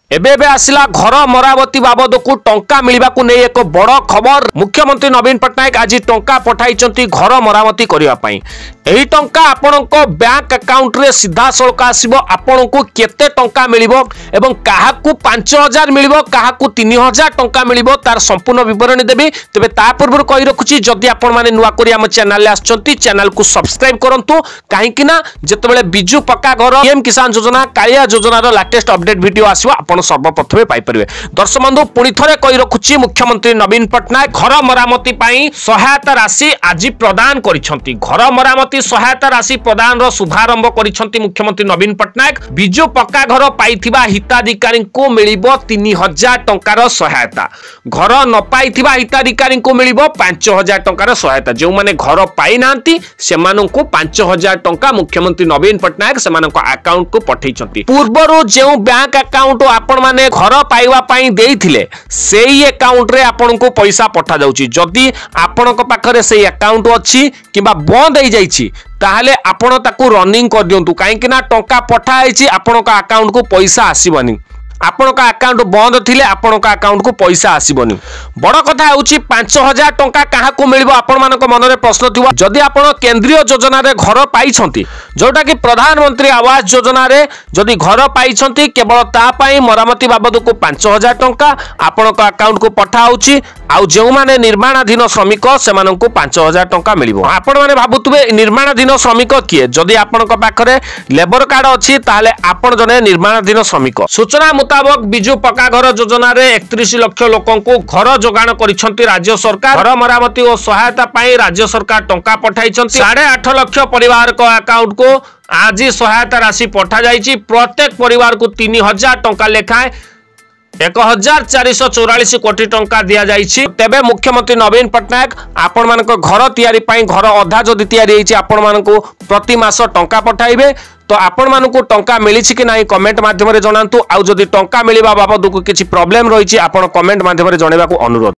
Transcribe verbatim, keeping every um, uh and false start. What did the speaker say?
एबे एबे आसिला घर मरामती बाबद को टंका मिलवा को नहीं एक बड़ खबर। मुख्यमंत्री नवीन पट्टनायक आज टंका पठाई घर मरामती करने। यही टंका आपणक बैंक अकाउंट रे सीधा सड़क आसो। आपण को केते टंका मिलिबो एवं काहाकू पांच हजार मिलिबो काहाकू तीन हजार टंका मिलिबो तार संपूर्ण विवरणी देबी। तेबे ता पूर्व कहि रखुची जदि आपण माने नुआ करी हम चैनल ले आछंती चैनल को सब्सक्राइब करंतु। काहे कि ना जेतेबेले बिजू पक्का घर पीएम किसान योजना कालिया योजना रो लेटेस्ट अपडेट वीडियो आसीबो आपण सर्वप्रथमे पाई परिबे। दर्शक बंधु पुणी थरे कहि रखुची मुख्यमंत्री नवीन पट्टनायक घर मरामती पई सहायता राशि आज प्रदान करिसंती। घर मरामती सहायता राशि प्रदान रो शुभारंभ करिसंती मुख्यमंत्री नवीन पट्टनायक। बिजू पक्का घर पाइथिबा हिताधिकारी को मिलिबो तीन हजार टंकार सहायता। घर न पाइथिबा हिताधिकारी को मिलिबो पांच हजार टंकार सहायता। जो माने घर पाई नांती सेमानंकु पांच हजार टंका मुख्यमंत्री नवीन पट्टनायक सेमानंको अकाउंट को पठैछंती। पूर्वरो जे बैंक अकाउंट आपण माने घर पाइबा पई देइथिले सेही अकाउंट रे आपनको पैसा पठा जाउची। जदि आपनको पाखरे सेही अकाउंट अछि किबा बंद हो जाइछि ताहले आपण ताकू रनिंग कर दियंतु। काहे कि ना टंका पठा आइछि आपनको अकाउंट को पैसा आसीबनी। आपनका अकाउंट बंद थिले आपनका अकाउंट को पैसा आसीबनी। बड़ कथा होउची पांच हजार टंका कहा को मिलिबो। आपण मानक मनरे प्रश्न थिबो जदि आपण केंद्रीय योजना रे घर पाइछंती जोटा कि प्रधानमंत्री आवास योजना रे जदि घर पाइछंती केवल ता पई मरामती बाबद को पांच हजार टंका आपनका अकाउंट को पठा होउची। आउ जेउ माने निर्माणाधीन श्रमिक सेमानंकु पांच हजार टंका मिलिबो। आपण माने भाबुतबे निर्माणाधीन श्रमिक किए जदि आपनका पाखरे लेबर कार्ड अछि ताहले आपण जने निर्माणाधीन श्रमिक। सूचना मुताबक बिजू पक्का घर योजना रे इकतीस लाख लोकों को घर जोगाण करिसंती राज्य सरकार। घर मरामती और सहायता पाई राज्य सरकार टंका पठाइछंती। साढ़े आठ लाख परिवार को अकाउंट को आज सहायता राशि पठा जाइछि। प्रत्येक परिवार को तीन हजार टंका लेखाएं एक हजार चार सौ चौरालीस कोटी टंका दिया जाइछि। तेबे मुख्यमंत्री नवीन पट्टनायक आपण मानक घर तैयारी पाई घर अधा जदि तैयारी होइछि आपण मानक प्रति मास टंका पठाइबे। तो आपण मानक टंका मिली कि नहीं कमेंट माध्यम रे जणांतु। आउ जदि टंका मिलिबा बाबद को किछि प्रॉब्लम रहिछि आपण कमेंट माध्यम रे जणेबा को अनुरोध।